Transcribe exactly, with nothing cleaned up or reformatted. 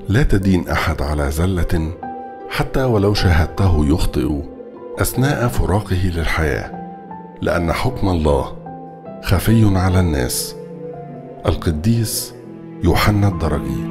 لا تدين أحد على زلة حتى ولو شاهدته يخطئ أثناء فراقه للحياة، لأن حكم الله خفي على الناس. القديس يوحنا الدرجي.